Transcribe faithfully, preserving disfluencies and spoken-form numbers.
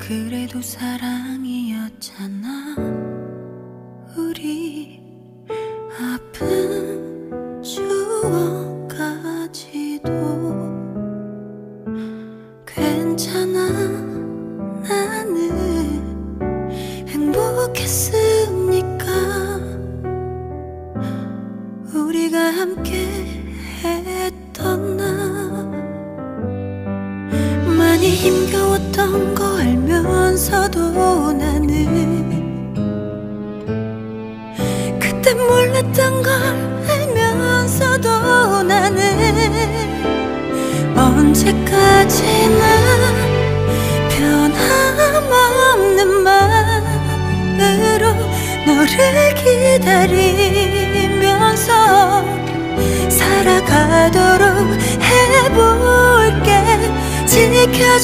그래도 사랑이었잖아. 우리 아픈 추억까지도 괜찮아. 나는 행복했으니까. 우리가 함께 했던 날 많이 힘겨웠던 거 알면서도 나는 그때 몰랐던 걸 알면서도 나는 언제까지나 변함없는 마음으로 너를 기다리면서 살아가도록 해볼게. 지켜줘.